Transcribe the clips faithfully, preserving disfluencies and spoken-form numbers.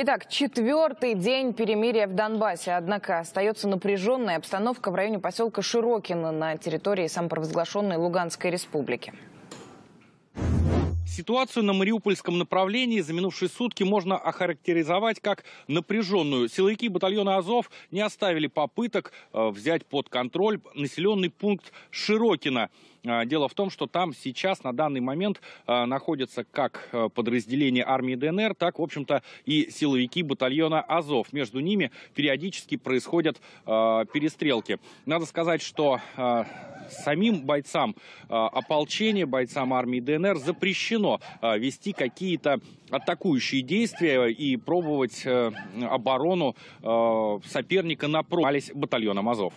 Итак, четвертый день перемирия в Донбассе. Однако остается напряженная обстановка в районе поселка Широкино на территории самопровозглашенной Луганской республики. Ситуацию на Мариупольском направлении за минувшие сутки можно охарактеризовать как напряженную. Силовики батальона «Азов» не оставили попыток э, взять под контроль населенный пункт Широкино. Э, дело в том, что там сейчас на данный момент э, находятся как э, подразделения армии ДНР, так, в общем-то, и силовики батальона «Азов». Между ними периодически происходят э, перестрелки. Надо сказать, что э, самим бойцам э, ополчения, бойцам армии ДНР запрещено вести какие-то атакующие действия и пробовать э, оборону э, соперника напротив батальоном «Азов».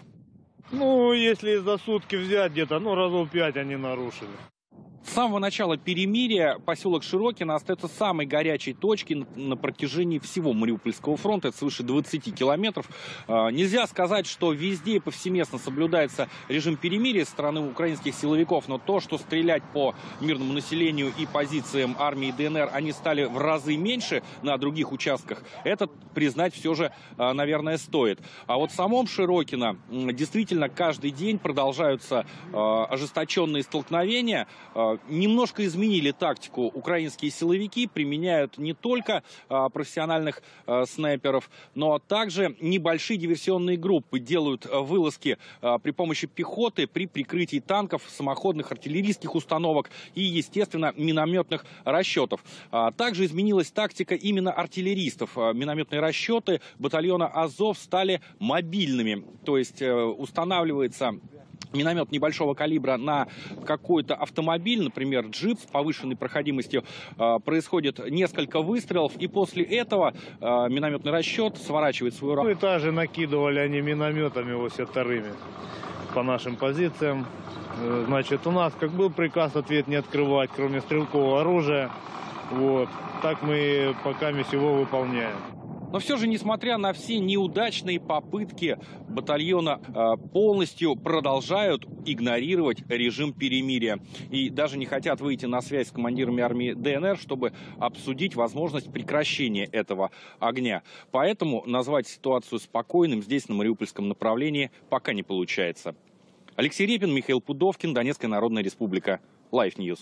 Ну, если за сутки взять где-то, ну, разов пять они нарушили. С самого начала перемирия поселок Широкино остается самой горячей точкой на протяжении всего Мариупольского фронта. Это свыше двадцати километров. Нельзя сказать, что везде повсеместно соблюдается режим перемирия со стороны украинских силовиков, но то, что стрелять по мирному населению и позициям армии ДНР они стали в разы меньше на других участках, это признать все же, наверное, стоит. А вот в самом Широкино действительно каждый день продолжаются ожесточенные столкновения. Немножко изменили тактику украинские силовики, применяют не только а, профессиональных а, снайперов, но также небольшие диверсионные группы делают а, вылазки а, при помощи пехоты, при прикрытии танков, самоходных артиллерийских установок и, естественно, минометных расчетов. А, также изменилась тактика именно артиллеристов. А, минометные расчеты батальона «Азов» стали мобильными, то есть а, устанавливается миномет небольшого калибра на какой-то автомобиль, например, джип с повышенной проходимостью, происходит несколько выстрелов, и после этого минометный расчет сворачивает свою работу. Ну и также накидывали они минометами вот вторыми по нашим позициям. Значит, у нас как был приказ ответ не открывать, кроме стрелкового оружия. Вот. Так мы пока всего выполняем. Но все же, несмотря на все неудачные попытки батальона, полностью продолжают игнорировать режим перемирия. И даже не хотят выйти на связь с командирами армии ДНР, чтобы обсудить возможность прекращения этого огня. Поэтому назвать ситуацию спокойным здесь, на Мариупольском направлении, пока не получается. Алексей Репин, Михаил Пудовкин, Донецкая Народная Республика. Лайф Ньюс.